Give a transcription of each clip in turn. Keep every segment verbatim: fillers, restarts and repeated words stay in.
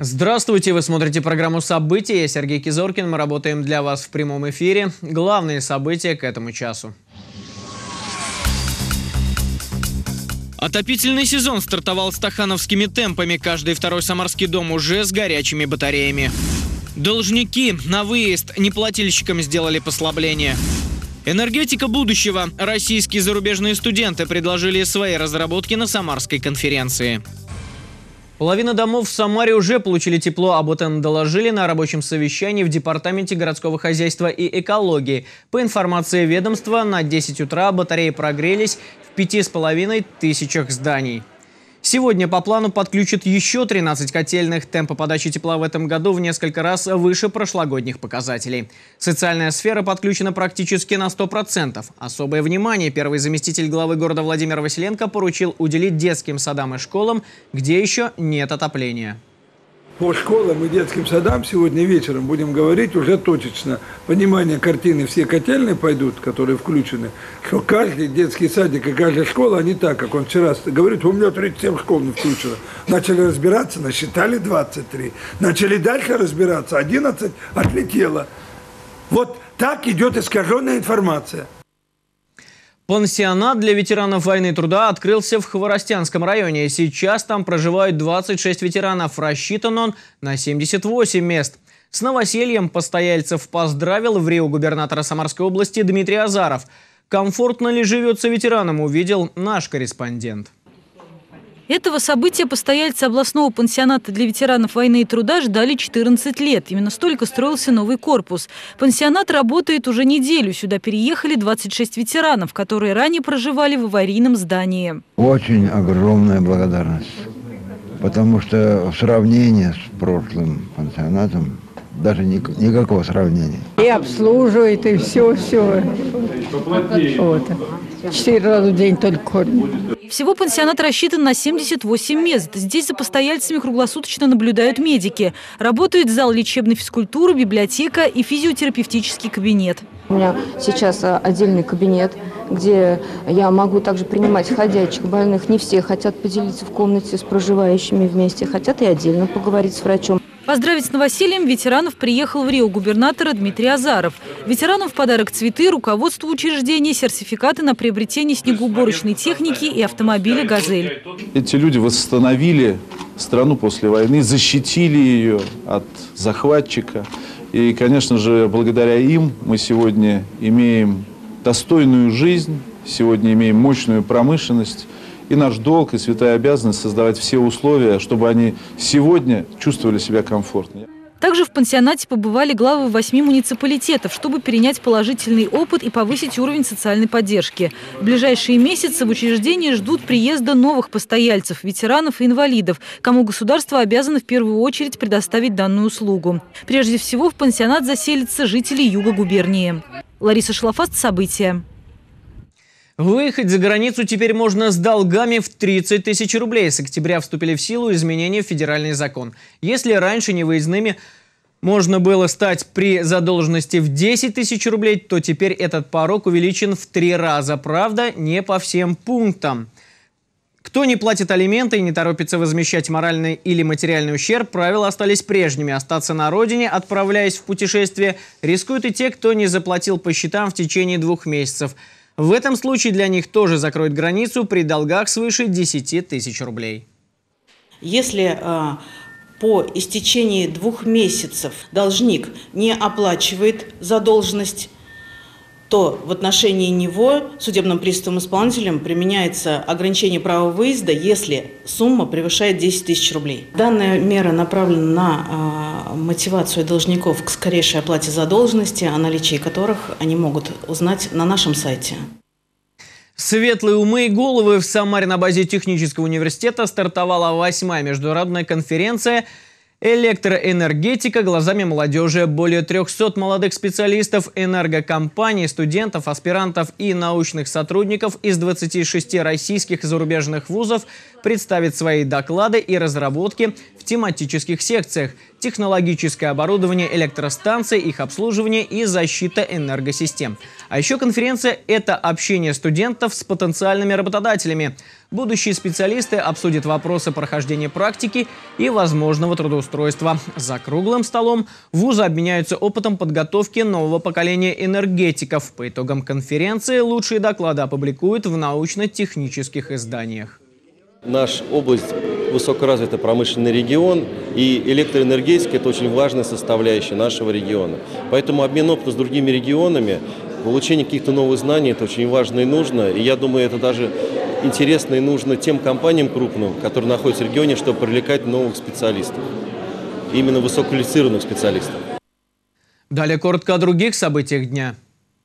Здравствуйте, вы смотрите программу «События». Я Сергей Кизоркин. Мы работаем для вас в прямом эфире. Главные события к этому часу. Отопительный сезон стартовал стахановскими темпами. Каждый второй самарский дом уже с горячими батареями. Должники на выезд неплательщикам сделали послабление. Энергетика будущего. Российские и зарубежные студенты предложили свои разработки на Самарской конференции. Половина домов в Самаре уже получили тепло, об этом доложили на рабочем совещании в Департаменте городского хозяйства и экологии. По информации ведомства, на десять утра батареи прогрелись в пяти с половиной тысячах зданий. Сегодня по плану подключат еще тринадцать котельных. Темпы подачи тепла в этом году в несколько раз выше прошлогодних показателей. Социальная сфера подключена практически на сто процентов. Особое внимание первый заместитель главы города Владимир Василенко поручил уделить детским садам и школам, где еще нет отопления. По школам и детским садам сегодня вечером будем говорить уже точечно. Понимание картины, все котельные пойдут, которые включены, что каждый детский садик и каждая школа, они так, как он вчера говорит, у меня тридцать семь школ не включено. Начали разбираться, насчитали двадцать три. Начали дальше разбираться, одиннадцать отлетело. Вот так идет искаженная информация. Пансионат для ветеранов войны и труда открылся в Хворостянском районе. Сейчас там проживают двадцать шесть ветеранов. Рассчитан он на семьдесят восемь мест. С новосельем постояльцев поздравил в Рио губернатора Самарской области Дмитрий Азаров. Комфортно ли живется ветеранам, увидел наш корреспондент. Этого события постояльцы областного пансионата для ветеранов войны и труда ждали четырнадцать лет. Именно столько строился новый корпус. Пансионат работает уже неделю. Сюда переехали двадцать шесть ветеранов, которые ранее проживали в аварийном здании. Очень огромная благодарность. Потому что в сравнении с прошлым пансионатом даже никакого сравнения. И обслуживает, и все-все. Вот. Четыре раза в день только кормят. Всего пансионат рассчитан на семьдесят восемь мест. Здесь за постояльцами круглосуточно наблюдают медики. Работает зал лечебной физкультуры, библиотека и физиотерапевтический кабинет. У меня сейчас отдельный кабинет, где я могу также принимать ходячих больных. Не все хотят поделиться в комнате с проживающими вместе, хотят и отдельно поговорить с врачом. Поздравить с новосельем ветеранов приехал в Рио губернатора Дмитрий Азаров. Ветеранам в подарок цветы, руководству учреждения, сертификаты на приобретение снегоуборочной техники и автомобиля «Газель». Эти люди восстановили страну после войны, защитили ее от захватчика. И, конечно же, благодаря им мы сегодня имеем достойную жизнь, сегодня имеем мощную промышленность. И наш долг, и святая обязанность создавать все условия, чтобы они сегодня чувствовали себя комфортно. Также в пансионате побывали главы восьми муниципалитетов, чтобы перенять положительный опыт и повысить уровень социальной поддержки. В ближайшие месяцы в учреждении ждут приезда новых постояльцев, ветеранов и инвалидов, кому государство обязано в первую очередь предоставить данную услугу. Прежде всего в пансионат заселятся жители юга губернии. Лариса Шлафаст, события. Выехать за границу теперь можно с долгами в тридцать тысяч рублей. С октября вступили в силу изменения в федеральный закон. Если раньше невыездными можно было стать при задолженности в десять тысяч рублей, то теперь этот порог увеличен в три раза. Правда, не по всем пунктам. Кто не платит алименты и не торопится возмещать моральный или материальный ущерб, правила остались прежними. Остаться на родине, отправляясь в путешествие, рискуют и те, кто не заплатил по счетам в течение двух месяцев. В этом случае для них тоже закроют границу при долгах свыше десяти тысяч рублей. Если э, по истечении двух месяцев должник не оплачивает задолженность, то в отношении него судебным приставом исполнителем применяется ограничение права выезда, если сумма превышает десять тысяч рублей. Данная мера направлена на э, мотивацию должников к скорейшей оплате задолженности, о наличии которых они могут узнать на нашем сайте. Светлые умы и головы. В Самаре на базе технического университета стартовала восьмая международная конференция «Электроэнергетика глазами молодежи». Более трёхсот молодых специалистов, энергокомпаний, студентов, аспирантов и научных сотрудников из двадцати шести российских и зарубежных вузов представит свои доклады и разработки в тематических секциях: технологическое оборудование электростанций, их обслуживание и защита энергосистем. А еще конференция – это общение студентов с потенциальными работодателями. Будущие специалисты обсудят вопросы прохождения практики и возможного трудоустройства. За круглым столом вузы обменяются опытом подготовки нового поколения энергетиков. По итогам конференции лучшие доклады опубликуют в научно-технических изданиях. Наша область – высокоразвитый промышленный регион, и электроэнергетика – это очень важная составляющая нашего региона. Поэтому обмен опытом с другими регионами, получение каких-то новых знаний – это очень важно и нужно. И я думаю, это даже интересно и нужно тем компаниям крупным, которые находятся в регионе, чтобы привлекать новых специалистов, именно высококвалифицированных специалистов. Далее коротко о других событиях дня.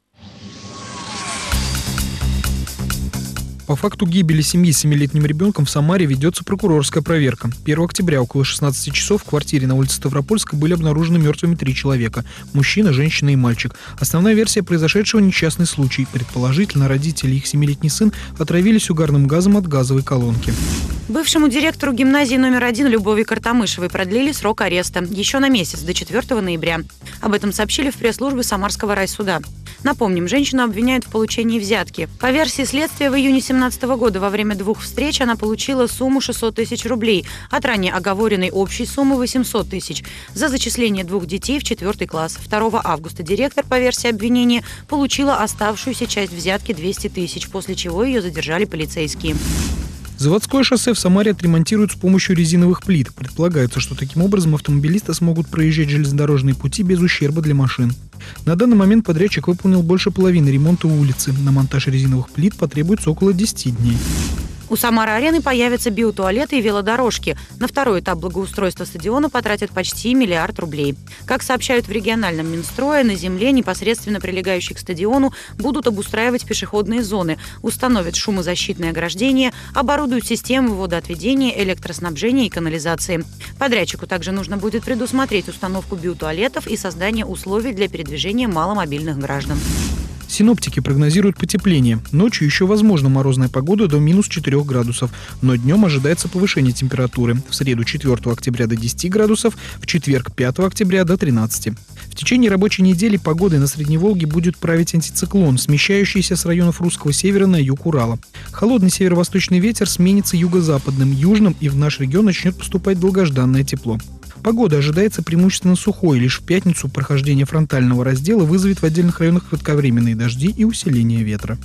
По факту гибели семьи с семилетним ребенком в Самаре ведется прокурорская проверка. первого октября около шестнадцати часов в квартире на улице Ставропольской были обнаружены мертвыми три человека – мужчина, женщина и мальчик. Основная версия произошедшего – несчастный случай. Предположительно, родители и их семилетний сын отравились угарным газом от газовой колонки. Бывшему директору гимназии номер один Любови Картамышевой продлили срок ареста еще на месяц, до четвёртого ноября. Об этом сообщили в пресс-службе Самарского райсуда. Напомним, женщину обвиняют в получении взятки. По версии следствия, в июне две тысячи семнадцатого года во время двух встреч она получила сумму шестьсот тысяч рублей от ранее оговоренной общей суммы восемьсот тысяч за зачисление двух детей в четвертый класс. второго августа директор, по версии обвинения, получила оставшуюся часть взятки двести тысяч, после чего ее задержали полицейские. Заводское шоссе в Самаре отремонтируют с помощью резиновых плит. Предполагается, что таким образом автомобилисты смогут проезжать железнодорожные пути без ущерба для машин. На данный момент подрядчик выполнил больше половины ремонта улицы. На монтаж резиновых плит потребуется около десяти дней. У Самары-арены появятся биотуалеты и велодорожки. На второй этап благоустройства стадиона потратят почти миллиард рублей. Как сообщают в региональном Минстрое, на земле, непосредственно прилегающей к стадиону, будут обустраивать пешеходные зоны, установят шумозащитные ограждения, оборудуют системы водоотведения, электроснабжения и канализации. Подрядчику также нужно будет предусмотреть установку биотуалетов и создание условий для передвижения маломобильных граждан. Синоптики прогнозируют потепление. Ночью еще возможна морозная погода до минус четырёх градусов, но днем ожидается повышение температуры. В среду четвёртого октября до десяти градусов, в четверг пятого октября до тринадцати. В течение рабочей недели погодой на Средней Волге будет править антициклон, смещающийся с районов русского севера на юг Урала. Холодный северо-восточный ветер сменится юго-западным, южным, и в наш регион начнет поступать долгожданное тепло. Погода ожидается преимущественно сухой. Лишь в пятницу прохождение фронтального раздела вызовет в отдельных районах кратковременные дожди и усиление ветра.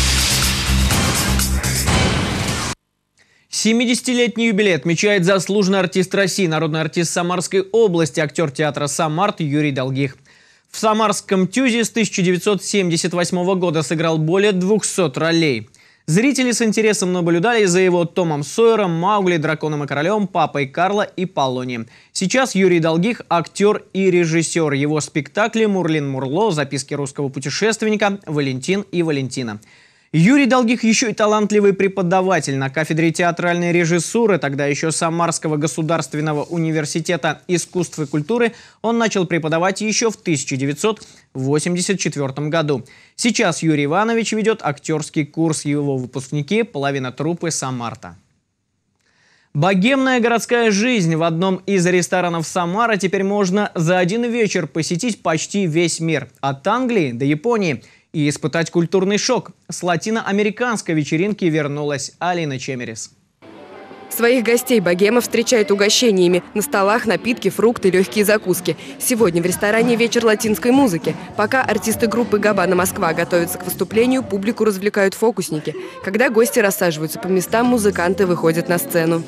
семидесятилетний юбилей отмечает заслуженный артист России, народный артист Самарской области, актер театра «Самарт» Юрий Долгих. В Самарском ТЮЗе с тысяча девятьсот семьдесят восьмого года сыграл более двухсот ролей. Зрители с интересом наблюдали за его Томом Сойером, Маугли, Драконом и Королем, Папой Карло и Полони. Сейчас Юрий Долгих – актер и режиссер. Его спектакли «Мурлин Мурло», «Записки русского путешественника», «Валентин и Валентина». Юрий Долгих еще и талантливый преподаватель на кафедре театральной режиссуры, тогда еще Самарского государственного университета искусств и культуры. Он начал преподавать еще в тысяча девятьсот восемьдесят четвёртом году. Сейчас Юрий Иванович ведет актерский курс. Его выпускники – половина труппы «Самарта». Богемная городская жизнь. В одном из ресторанов Самары теперь можно за один вечер посетить почти весь мир. От Англии до Японии. И испытать культурный шок. С латиноамериканской вечеринки вернулась Алина Чемерис. Своих гостей богема встречает угощениями. На столах напитки, фрукты, легкие закуски. Сегодня в ресторане вечер латинской музыки. Пока артисты группы «Габбана Москва» готовятся к выступлению, публику развлекают фокусники. Когда гости рассаживаются по местам, музыканты выходят на сцену.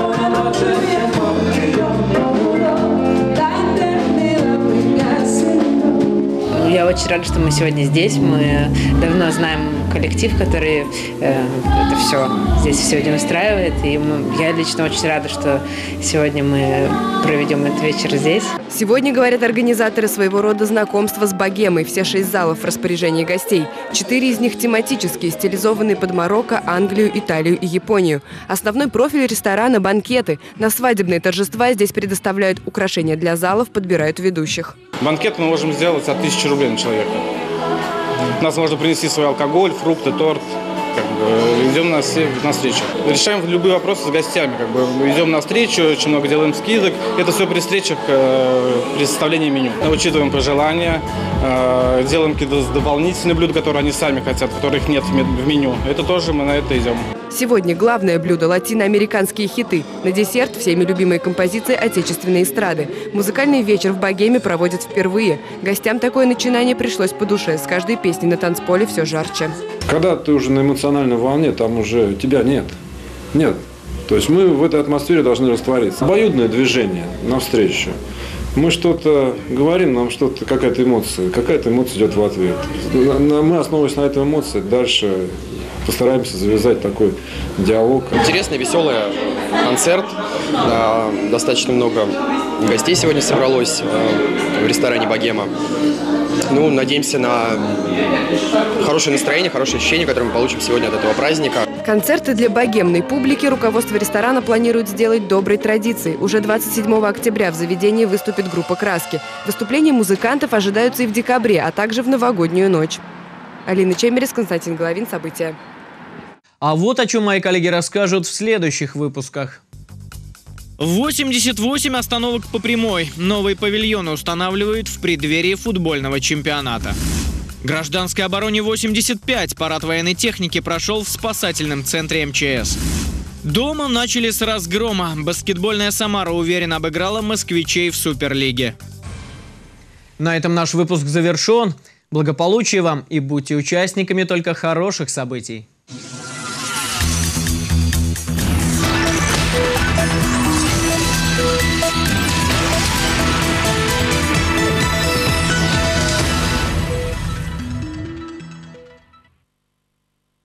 Я очень рада, что мы сегодня здесь. Мы давно знаем коллектив, который э, это все здесь сегодня устраивает. И мы, я лично очень рада, что сегодня мы проведем этот вечер здесь. Сегодня, говорят организаторы, своего рода знакомства с богемой. Все шесть залов в распоряжении гостей. Четыре из них тематические, стилизованные под Марокко, Англию, Италию и Японию. Основной профиль ресторана – банкеты. На свадебные торжества здесь предоставляют украшения для залов, подбирают ведущих. Банкет мы можем сделать от тысячи рублей на человека. У нас можно принести свой алкоголь, фрукты, торт. Как бы. как бы, идем на, все, на встречу. Решаем любые вопросы с гостями, как бы, идем на встречу, очень много делаем скидок. Это все при встречах, при составлении меню. Учитываем пожелания, делаем какие-то дополнительные блюда, которые они сами хотят, которых нет в меню. Это тоже мы на это идем. Сегодня главное блюдо – латиноамериканские хиты. На десерт – всеми любимые композиции отечественной эстрады. Музыкальный вечер в Богеме проводят впервые. Гостям такое начинание пришлось по душе. С каждой песней на танцполе все жарче. Когда ты уже на эмоциональной волне, там уже тебя нет. Нет. То есть мы в этой атмосфере должны раствориться. Обоюдное движение навстречу. Мы что-то говорим, нам что-то, какая-то эмоция, какая-то эмоция идет в ответ. Мы, основываясь на этой эмоции, дальше постараемся завязать такой диалог. Интересный, веселый концерт. Достаточно много гостей сегодня собралось в ресторане «Богема». Ну, надеемся на хорошее настроение, хорошее ощущение, которое мы получим сегодня от этого праздника. Концерты для богемной публики руководство ресторана планирует сделать доброй традицией. Уже двадцать седьмого октября в заведении выступит группа «Краски». Выступления музыкантов ожидаются и в декабре, а также в новогоднюю ночь. Алина Чемерис, Константин Головин. События. А вот о чем мои коллеги расскажут в следующих выпусках. восемьдесят восемь остановок по прямой. Новые павильоны устанавливают в преддверии футбольного чемпионата. Гражданской обороне восемьдесят пять. Парад военной техники прошел в спасательном центре эм че эс. Дома начали с разгрома. Баскетбольная «Самара» уверенно обыграла москвичей в Суперлиге. На этом наш выпуск завершен. Благополучия вам и будьте участниками только хороших событий.